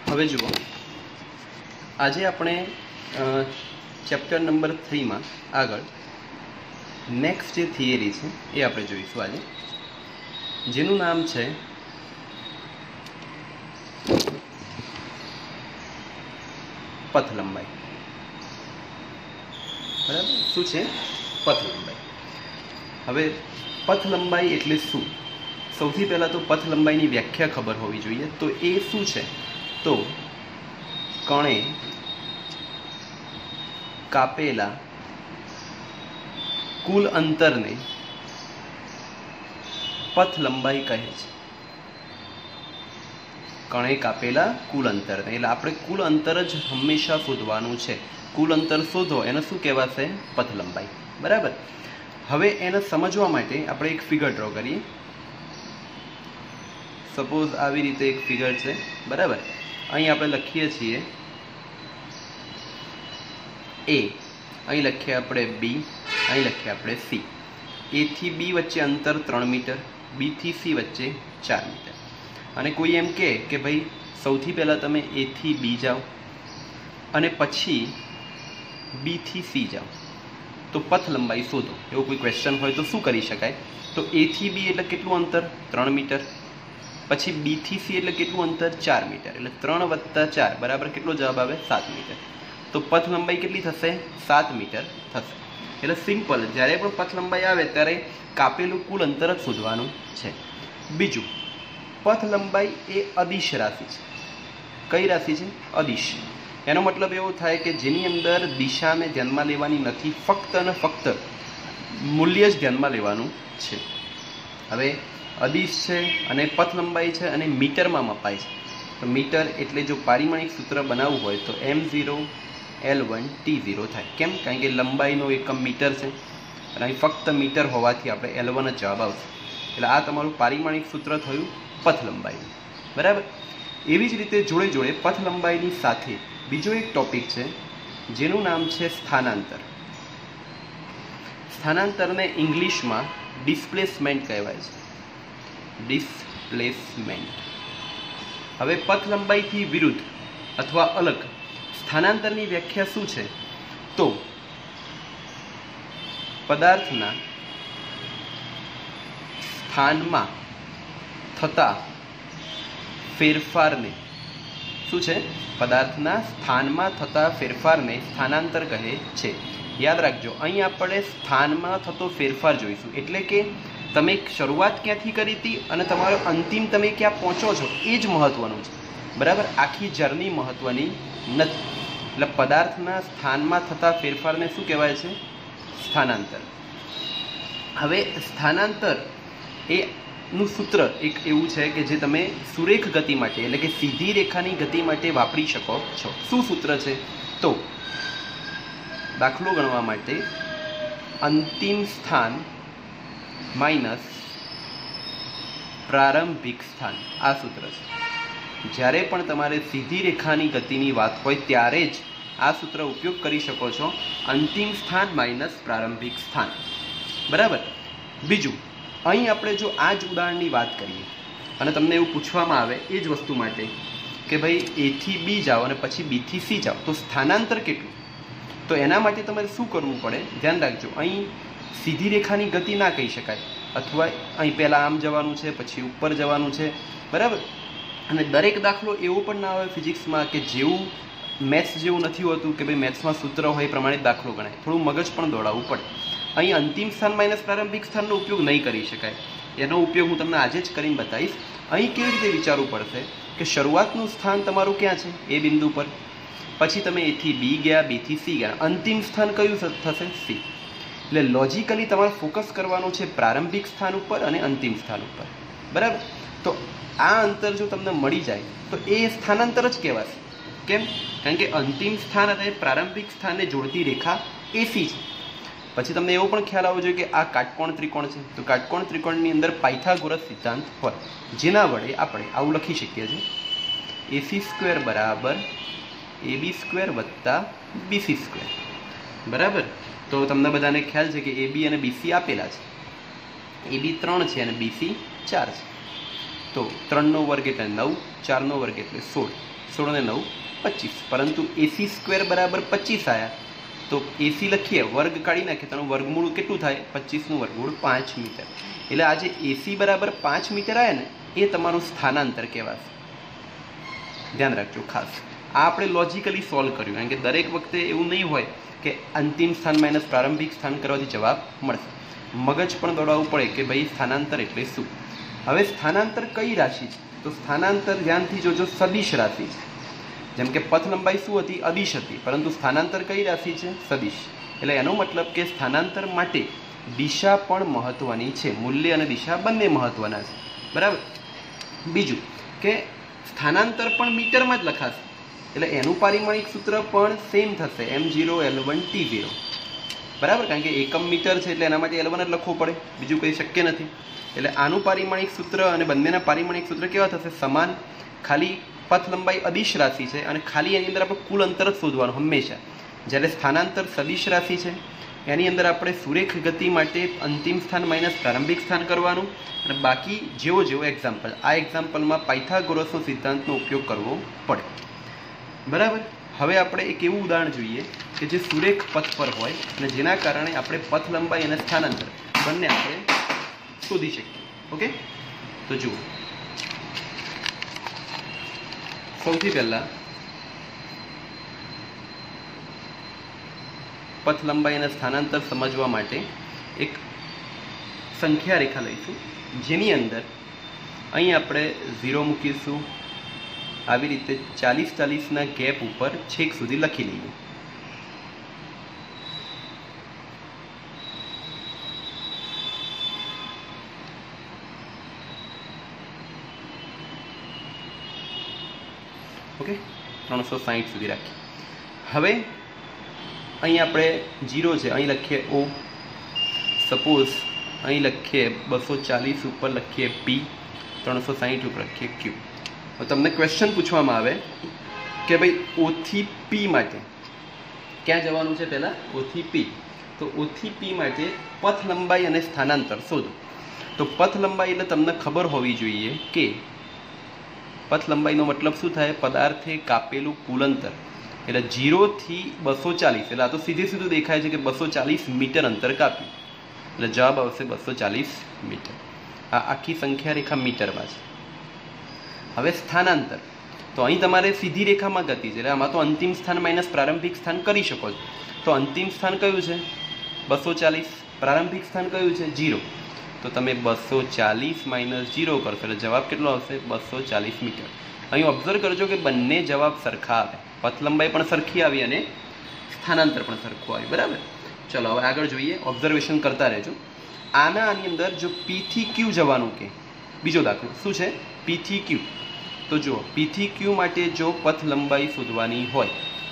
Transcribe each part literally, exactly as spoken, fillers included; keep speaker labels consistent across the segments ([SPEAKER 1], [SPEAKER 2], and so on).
[SPEAKER 1] હવે જુઓ, આજે આપણે ચેપ્ટર નંબર થ્રીમાં આગળ નેક્સ્ટ જે થિયરી છે એ આપણે જોઈશું આજે, જેનું નામ છે પથ લંબાઈ. બરાબર, શું છે? પથ લંબાઈ. હવે પથ લંબાઈ એટલે શું? સૌથી પહેલાં તો પથ લંબાઈની વ્યાખ્યા ખબર હોવી જોઈએ. તો એ શું છે? તો કણે કાપેલા કુલ અંતરને પથ લંબાઈ કહે છે. કણે કાપેલા કુલ અંતરને, એટલે આપણે કુલ અંતર જ હંમેશા શોધવાનું છે. કુલ અંતર શોધો એને શું કહેવાશે? પથ લંબાઈ. બરાબર. હવે એને સમજવા માટે આપણે એક ફિગર ડ્રો કરીએ. સપોઝ આવી રીતે એક ફિગર છે. બરાબર. અહીં આપણે લખીએ છીએ એ, અહીં લખીએ આપણે બી, અહીં લખીએ આપણે સી. એ થી બી વચ્ચે અંતર ત્રણ મીટર, બી થી સી વચ્ચે ચાર મીટર. અને કોઈ એમ કહે કે ભાઈ સૌથી પહેલાં તમે એ થી બી જાઓ અને પછી બી થી સી જાઓ, તો પથ લંબાઈ શોધો. એવો કોઈ ક્વેશ્ચન હોય તો શું કરી શકાય? તો એ થી બી એટલે કેટલું અંતર? ત્રણ મીટર. પછી બી થી સી એટલે કેટલું અંતર? ચાર મીટર. એટલે ત્રણ વત્તા ચાર બરાબર કેટલો જવાબ આવે? સાત મીટર. તો પથ લંબાઈ કેટલી થશે? સાત મીટર થશે. એટલે સિમ્પલ, જ્યારે પણ પથ લંબાઈ આવે ત્યારે કાપેલું કુલ અંતર જ શોધવાનું છે. બીજું, પથ લંબાઈ એ અદિશ રાશિ છે. કઈ રાશિ છે? અદિશ. એનો મતલબ એવો થાય કે જેની અંદર દિશાને ધ્યાનમાં લેવાની નથી, ફક્ત અને ફક્ત મૂલ્ય જ ધ્યાનમાં લેવાનું છે. હવે અદિશ છે અને પથ લંબાઈ છે અને મીટરમાં મપાય છે. તો મીટર એટલે જો પારિમાણિક સૂત્ર બનાવવું હોય તો M zero L one T zero થાય. કેમ? કારણ કે લંબાઈનો એકમ મીટર છે અને અહીં ફક્ત મીટર હોવાથી આપણે એલ વન જ જવાબ આવશે. એટલે આ તમારું પારિમાણિક સૂત્ર થયું પથ લંબાઈનું. બરાબર. એવી જ રીતે જોડે જોડે પથ લંબાઈની સાથે બીજો એક ટોપિક છે જેનું નામ છે સ્થાનાંતર. સ્થાનાંતરને ઇંગ્લિશમાં ડિસ્પ્લેસમેન્ટ કહેવાય છે. ડિસ્પ્લેસમેન્ટ. હવે પથ લંબાઈથી વિરુદ્ધ અથવા અલગ સ્થાનાંતરની વ્યાખ્યા શું છે? તો પદાર્થના સ્થાનમાં થતા ફેરફારને શું છે? પદાર્થના સ્થાનમાં થતા ફેરફારને સ્થાનાંતર કહે છે. યાદ રાખજો, અહીં આપણે સ્થાનમાં થતો ફેરફાર જોઈશું. એટલે કે તમે શરૂઆત ક્યાંથી કરી હતી અને તમારો અંતિમ તમે ક્યાં પહોંચો છો એ જ મહત્વનું છે. બરાબર. આખી જર્ની મહત્વની નથી. એટલે પદાર્થના સ્થાનમાં થતા ફેરફારને શું કહેવાય છે? સ્થાનાંતર. હવે સ્થાનાંતર એ નું સૂત્ર એક એવું છે કે જે તમે સુરેખ ગતિ માટે એટલે કે સીધી રેખાની ગતિ માટે વાપરી શકો છો. શું સૂત્ર છે? તો દાખલો ગણવા માટે અંતિમ સ્થાન માઇનસ પ્રારંભિક સ્થાન, આ સૂત્ર છે. જ્યારે પણ તમારે સીધી રેખાની ગતિની વાત હોય ત્યારે જ આ સૂત્ર ઉપયોગ કરી શકો છો. અંતિમ સ્થાન માઇનસ પ્રારંભિક સ્થાન. બરાબર. બીજું, અહીં આપણે જો આ જ ઉદાહરણની વાત કરીએ અને તમને એવું પૂછવામાં આવે એ જ વસ્તુ માટે કે ભાઈ એ થી બી જાઓ અને પછી બી થી સી જાઓ, તો સ્થાનાંતર કેટલું? તો એના માટે તમારે શું કરવું પડે? ધ્યાન રાખજો, અહીં સીધી રેખાની ગતિ ના કહી શકાય, અથવા અહીં પહેલાં આમ જવાનું છે પછી ઉપર જવાનું છે. બરાબર. અને દરેક દાખલો એવો પણ ના હોય ફિઝિક્સમાં કે જેવું મેથ્સ જેવું નથી હોતું કે ભાઈ મેથ્સમાં સૂત્ર હોય એ પ્રમાણે દાખલો ગણાય. થોડું મગજ પણ દોડાવવું પડે. અહીં અંતિમ સ્થાન માઇનસ પ્રારંભિક સ્થાનનો ઉપયોગ નહીં કરી શકાય. એનો ઉપયોગ હું તમને આજે જ કરીને બતાવીશ. અહીં કેવી રીતે વિચારવું પડશે કે શરૂઆતનું સ્થાન તમારું ક્યાં છે? એ બિંદુ પર. પછી તમે એથી બી ગયા, બીથી સી ગયા, અંતિમ સ્થાન કયું થશે? સી. એટલે લોજિકલી તમારે ફોકસ કરવાનું છે પ્રારંભિક સ્થાન ઉપર અને અંતિમ સ્થાન ઉપર. બરાબર. તો આ અંતર જો તમને મળી જાય તો એ સ્થાનાંતર જ કહેવાશે. કેમ? કારણ કે અંતિમ સ્થાન અને પ્રારંભિક સ્થાનને જોડતી રેખા એસી છે. પછી તમને એવો પણ ખ્યાલ આવવો જોઈએ કે આ કાટકોણ ત્રિકોણ છે. તો કાટકોણ ત્રિકોણની અંદર પાયથાગોરસ સિદ્ધાંત હોય, જેના વડે આપણે આવું લખી શકીએ છીએ એસી સ્ક્વેર બરાબર એબી સ્ક્વેર વત્તા બીસી સ્ક્વેર. બરાબર. તો તમને બધાને ખ્યાલ છે કે એ બી અને બીસી આપેલા છે. એ બી ત્રણ છે અને બીસી ચાર છે. તો તો ત્રણનો વર્ગ એટલે નવ, ચારનો વર્ગ એટલે સોળ, સોળ ને નવ પચીસ. પરંતુ એસી સ્ક્વેર બરાબર પચીસ આવ્યા તો એસી લખીએ, વર્ગ કાઢી નાખીએ, તેનું વર્ગમૂળ કેટલું થાય? પચીસનું વર્ગમૂળ પાંચ મીટર. એટલે આ જે એસી બરાબર પાંચ મીટર આવ્યા ને એ તમારું સ્થાનાંતર કહેવાશે. ધ્યાન રાખજો ખાસ. આ આપણે લોજિકલી સોલ્વ કર્યું, કારણ કે દરેક વખતે એવું નહીં હોય કે અંતિમ સ્થાન માઇનસ પ્રારંભિક સ્થાન કરવાથી જવાબ મળશે. મગજ પણ દોડાવવું પડે કે ભાઈ સ્થાનાંતર એટલે શું. હવે સ્થાનાંતર કઈ રાશિ છે? તો સ્થાનાંતર ધ્યાનથી જોજો, સદિશ રાશિ છે. જેમ કે પથ લંબાઈ શું હતી? અદિશ હતી. પરંતુ સ્થાનાંતર કઈ રાશિ છે? સદિશ. એટલે એનો મતલબ કે સ્થાનાંતર માટે દિશા પણ મહત્વની છે. મૂલ્ય અને દિશા બંને મહત્વના છે. બરાબર. બીજું કે સ્થાનાંતર પણ મીટરમાં જ લખાશે, એટલે એનું પારિમાણિક સૂત્ર પણ સેમ થશે, M zero L one T zero. બરાબર. કારણ કે એકમ મીટર છે એટલે એના માટે એલ વન જ લખવું પડે, બીજું કંઈ શક્ય નથી. એટલે આનું પારિમાણિક સૂત્ર અને બંનેના પારિમાણિક સૂત્ર કેવા થશે? સમાન. ખાલી પથ લંબાઈ અદિશ રાશિ છે અને ખાલી એની અંદર આપણે કુલ અંતર જ શોધવાનું હંમેશા. જ્યારે સ્થાનાંતર સદિશ રાશિ છે એની અંદર આપણે સુરેખ ગતિ માટે અંતિમ સ્થાન માઇનસ પ્રારંભિક સ્થાન કરવાનું, અને બાકી જેવો જેવો એક્ઝામ્પલ, આ એક્ઝામ્પલમાં પાયથાગોરસનો સિદ્ધાંતનો ઉપયોગ કરવો પડે. બરાબર. હવે આપણે એક એવું ઉદાહરણ જોઈએ કે જે સુરેખ પથ પર હોય અને જેના કારણે આપણે પથ લંબાઈ અને સ્થાનાંતર બંને આપણે શોધી શકીએ. ઓકે, તો જુઓ. સૌથી પહેલા પથ લંબાઈ અને સ્થાનાંતર સમજવા માટે એક સંખ્યા રેખા લઈશું, જેની અંદર અહીં આપણે ઝીરો મૂકીશું. આવી રીતે ચાલીસ ચાલીસના ગેપ ઉપર છેક સુધી લખી લઈએ. ઓકે, ત્રણસો સાહીઠ સુધી રાખીએ. હવે અહીં આપણે જીરો છે, અહીં લખીએ ઓ. સપોઝ અહીં લખીએ બસો ચાલીસ ઉપર લખીએ પી, ત્રણસો સાહીઠ ઉપર લખીએ ક્યુ. તો તમને ક્વેશ્ચન પૂછવામાં આવે કે ભાઈ ઓથી પી માટે ક્યાં જવાનું છે? પહેલાં ઓથી પી. તો ઓથી પી માટે પથ લંબાઈ અને સ્થાનાંતર શોધો. તો પથ લંબાઈ એટલે તમને ખબર હોવી જોઈએ કે પથ લંબાઈનો મતલબ શું થાય? પદાર્થે કાપેલું કુલ અંતર. એટલે જીરોથી બસો ચાલીસ, એટલે આ તો સીધે સીધું દેખાય છે કે બસો ચાલીસ મીટર અંતર કાપ્યું, એટલે જવાબ આવશે બસો ચાલીસ મીટર. આ આખી સંખ્યા રેખા મીટરમાં છે. હવે સ્થાનાંતર, તો અહીં તમારે સીધી રેખામાં ગતિ છે, એટલે આમાં તો અંતિમ સ્થાન માઇનસ પ્રારંભિક સ્થાન કરી શકો છો. તો અંતિમ સ્થાન કયું છે? બસો ચાલીસ. પ્રારંભિક સ્થાન કયું છે? જીરો. તો તમે બસો ચાલીસ માઇનસ જીરો કરશો એટલે જવાબ કેટલો આવશે? બસો ચાલીસ મીટર. અહીં ઓબ્ઝર્વ કરજો કે બંને જવાબ સરખા આવે, પથ લંબાઈ પણ સરખી આવી અને સ્થાનાંતર પણ સરખું આવ્યું. બરાબર. ચલો હવે આગળ જોઈએ, ઓબ્ઝર્વેશન કરતા રહેજો. આના આની અંદર જો પી થી ક્યુ જવાનું કે બીજો દાખલો શું છે? પી થી ક્યુ. તો જુઓ, પી થી ક્યુ માટે જો પથ લંબાઈ શોધવાની હોય,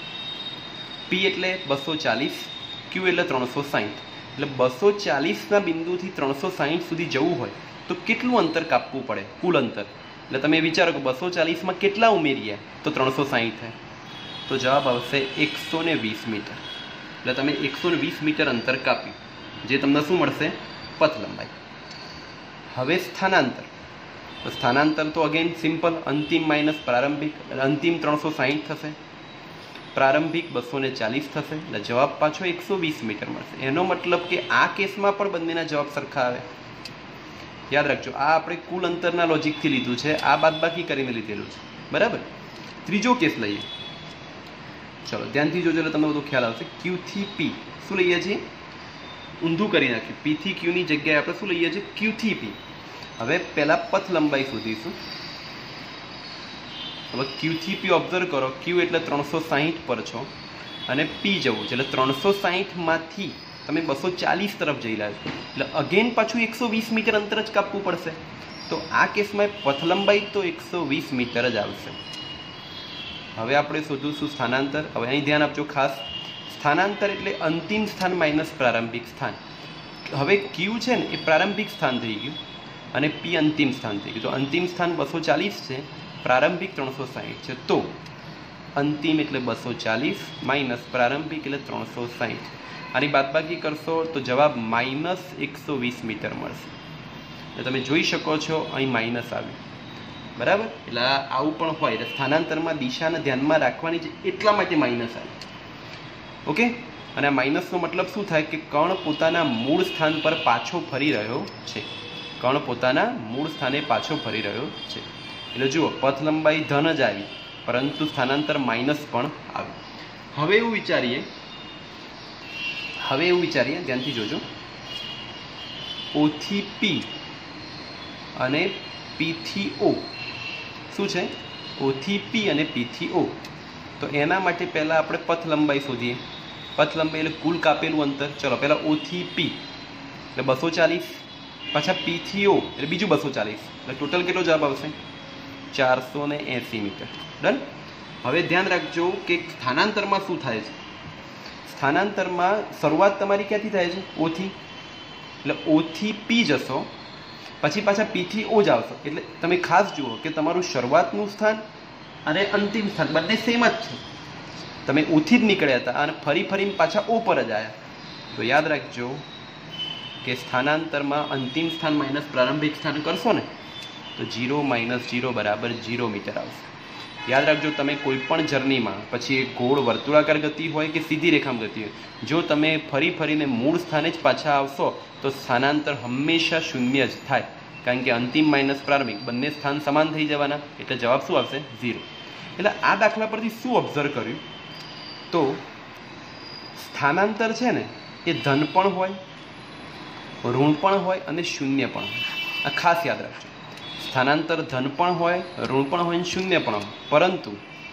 [SPEAKER 1] પી એટલે બસો ચાલીસ, ક્યુ એટલે ત્રણસો સાહીઠ. એટલે બસો ચાલીસના બિંદુથી ત્રણસો સાહીઠ સુધી જવું હોય તો કેટલું અંતર કાપવું પડે? કુલ અંતર. એટલે તમે વિચારો કે બસો ચાલીસમાં કેટલા ઉમેરીએ તો ત્રણસો સાહીઠ થાય? તો જવાબ આવશે એકસો ને વીસ મીટર. એટલે તમે એકસો ને વીસ મીટર અંતર કાપ્યું, જે તમને શું મળશે? પથ લંબાઈ. હવે સ્થાનાંતર. તો સ્થાનાંતર તો અગેન સિમ્પલ, અંતિમ માઇનસ પ્રારંભિક. અંતિમ ત્રણસો સાહીઠ થશે, પ્રારંભિક બસો ને ચાલીસ થશે, એટલે જવાબ પાછો એકસો વીસ મીટર મળશે. એનો મતલબ કે આ કેસમાં પણ બંનેના જવાબ સરખા આવે. યાદ રાખજો, આ આપણે કુલ અંતરના લોજિકથી લીધું છે, આ બાદબાકી કરીને લીધેલું છે. બરાબર. ત્રીજો કેસ લઈએ. ચલો ધ્યાનથી જોજો એટલે તમને બધો ખ્યાલ આવશે. ક્યુ થી પી શું લઈએ છીએ? ઊંધું કરી નાખ્યું. પી થી ક્યુની જગ્યાએ આપણે શું લઈએ છીએ? ક્યુ થી પી. હવે પહેલાં પથ લંબાઈ શોધીશું. હવે ક્યુ થી પી ઓબ્ઝર્વ કરો. ક્યુ એટલે ત્રણસો સાહીઠ પર છો અને પી જવું છે, એટલે ત્રણસો સાહીઠમાંથી તમે બસો ચાલીસ તરફ જઈ રહ્યા છો, એટલે અગેન પાછું એકસો વીસ મીટર અંતર જ કાપવું પડશે. તો આ કેસમાં પથ લંબાઈ તો એકસો વીસ મીટર જ આવશે. હવે આપણે શોધીશું સ્થાનાંતર. હવે અહીં ધ્યાન આપજો ખાસ, સ્થાનાંતર એટલે અંતિમ સ્થાન માઇનસ પ્રારંભિક સ્થાન. હવે ક્યુ છે ને એ પ્રારંભિક સ્થાન થઈ ગયું અને પી અંતિમ સ્થાન થઈ ગયું. તો અંતિમ સ્થાન બસો ચાલીસ છે, પ્રારંભિક ત્રણસો સાહીઠ છે. તો અંતિમ એટલે બસો ચાલીસ માઇનસ પ્રારંભિક એટલે ત્રણસો સાહીઠ. આની બાદબાકી કરશો તો જવાબ માઇનસ એકસો વીસ મીટર મળશે. એટલે તમે જોઈ શકો છો અહીં માઇનસ આવ્યું. બરાબર. એટલે આવું પણ હોય એટલે સ્થાનાંતરમાં દિશાને ધ્યાનમાં રાખવાની છે, એટલા માટે માઇનસ આવે. ઓકે. અને આ માઇનસનો મતલબ શું થાય કે કણ પોતાના મૂળ સ્થાન પર પાછો ફરી રહ્યો છે. કણ પોતાના મૂળ સ્થાને પાછો ફરી રહ્યો છે. એટલે જુઓ, પથ લંબાઈ ધન જ આવી, પરંતુ સ્થાનાંતર માઇનસ પણ આવ્યું. હવે એવું વિચારીએ હવે એવું વિચારીએ ધ્યાનથી જોજો, ઓ થી પી અને પી થી ઓ શું છે? ઓ થી પી અને પી થી ઓ. તો એના માટે પહેલાં આપણે પથ લંબાઈ શોધીએ. પથ લંબાઈ એટલે કુલ કાપેલું અંતર. ચલો, પહેલાં ઓ થી પી એટલે બસો ચાલીસ, પાછા પી થી ઓ એટલે બીજું બસો ચાલીસ, એટલે ટોટલ કેટલો જવાબ આવશે? ચારસો ને એંસી મીટર. ડન. હવે ધ્યાન રાખજો કે સ્થાનાંતરમાં શું થાય છે. સ્થાનાંતરમાં શરૂઆત તમારી ક્યાંથી થાય છે? ઓથી. એટલે ઓથી પી જશો, પછી પાછા પીથી ઓ જ આવશો. એટલે તમે ખાસ જુઓ કે તમારું શરૂઆતનું સ્થાન અને અંતિમ સ્થાન બંને સેમ જ છે. તમે ઓથી જ નીકળ્યા હતા અને ફરી ફરીને પાછા ઓ પર જ આવ્યા. તો યાદ રાખજો કે સ્થાનાંતરમાં અંતિમ સ્થાન માઇનસ પ્રારંભિક સ્થાન કરશો ને તો જીરો માઇનસ જીરો બરાબર જીરો મીટર આવશે. યાદ રાખજો, તમે કોઈ પણ જર્નીમાં પછી એ ગોળ વર્તુળાકાર ગતિ હોય કે સીધી રેખામાં ગતિ હોય, જો તમે ફરી ફરીને મૂળ સ્થાને જ પાછા આવશો તો સ્થાનાંતર હંમેશા શૂન્ય જ થાય, કારણ કે અંતિમ માઇનસ પ્રારંભિક બંને સ્થાન સમાન થઈ જવાના. એટલે જવાબ શું આવશે? ઝીરો. એટલે આ દાખલા પરથી શું ઓબ્ઝર્વ કર્યું? તો સ્થાનાંતર છે ને એ ધન પણ હોય, ઋણ પણ હોય અને શૂન્ય પણ હોય. આ ખાસ યાદ રાખજો. સ્થાનાંતર ધન પણ હોય, ઋણ પણ હોય અને શૂન્ય પણ હોય, પરંતુ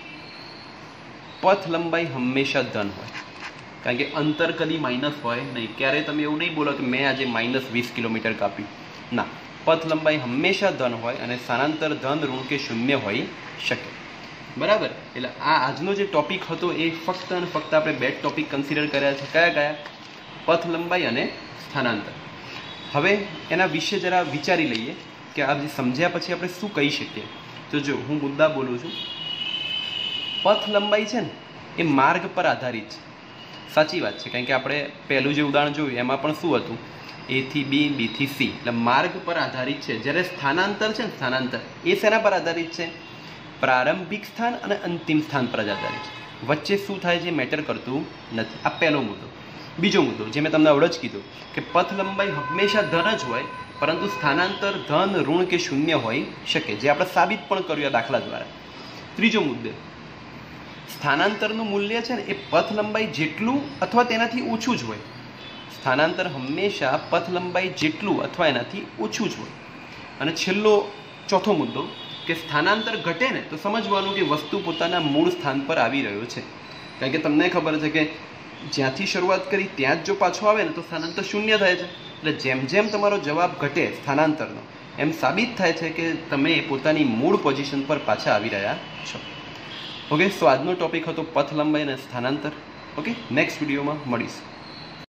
[SPEAKER 1] પથ લંબાઈ હંમેશા ધન હોય, કારણ કે અંતર કદી માઇનસ હોય નહીં. ક્યારેય તમે એવું નહીં બોલો કે મેં આજે માઇનસ વીસ કિલોમીટર કાપ્યું. ના, પથ લંબાઈ હંમેશા ધન હોય અને સ્થાનાંતર ધન, ઋણ કે શૂન્ય હોઈ શકે. બરાબર. એટલે આ આજનો જે ટોપિક હતો એ ફક્ત અને ફક્ત આપણે બે ટોપિક કન્સિડર કર્યા છે. કયા કયા? પથ લંબાઈ અને સ્થાનાંતર. હવે એના વિશે જરા વિચારી લઈએ કે આ સમજ્યા પછી આપણે શું કહી શકીએ. તો જો હું મુદ્દા બોલું છું, પથ લંબાઈ છે ને એ માર્ગ પર આધારિત છે. સાચી વાત છે, કારણ કે આપણે પહેલું જે ઉદાહરણ જોયું એમાં પણ શું હતું? એ થી બી, બી થી સી, એટલે માર્ગ પર આધારિત છે. જ્યારે સ્થાનાંતર છે ને સ્થાનાંતર એ શેના પર આધારિત છે? પ્રારંભિક સ્થાન અને અંતિમ સ્થાન પર જ આધારિત છે. વચ્ચે શું થાય છે મેટર કરતું નથી. આ પહેલો મુદ્દો. બીજો મુદ્દો જે મેં તમને આવડે જ કીધું કે પથ લંબાઈ હંમેશા ધન જ હોય, પરંતુ સ્થાનાંતર ધન, ઋણ કે શૂન્ય હોઈ શકે, જે આપણે સાબિત પણ કર્યું આ દાખલા દ્વારા. ત્રીજો મુદ્દો, સ્થાનાંતરનું મૂલ્ય છે ને એ પથ લંબાઈ જેટલું અથવા તેનાથી ઓછું જ હોય. સ્થાનાંતર હંમેશા પથ લંબાઈ જેટલું અથવા એનાથી ઓછું જ હોય. અને છેલ્લો ચોથો મુદ્દો કે સ્થાનાંતર ઘટે ને તો સમજવાનું કે વસ્તુ પોતાના મૂળ સ્થાન પર આવી રહ્યો છે, કારણ કે તમને ખબર છે કે જ્યાંથી શરૂઆત કરી ત્યાં જ જો પાછો આવે ને તો સ્થાનાંતર શૂન્ય થાય છે. એટલે જેમ જેમ તમારો જવાબ ઘટે સ્થાનાંતરનો, એમ સાબિત થાય છે કે તમે પોતાની મૂળ પોઝિશન પર પાછા આવી રહ્યા છો. ઓકે. સો આજનો ટોપિક હતો પથ લંબાઈ અને સ્થાનાંતર. ઓકે. નેક્સ્ટ વિડીયોમાં મળીશું.